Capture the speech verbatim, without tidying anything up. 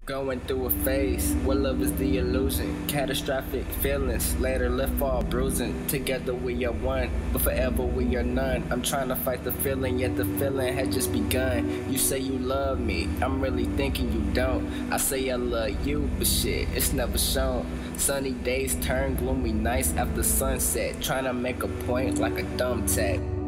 Going through a phase where love is the illusion. Catastrophic feelings, later left all bruising. Together we are one, but forever we are none. I'm trying to fight the feeling, yet the feeling had just begun. You say you love me, I'm really thinking you don't. I say I love you, but shit, it's never shown. Sunny days turn gloomy nights after sunset. Trying to make a point like a thumbtack.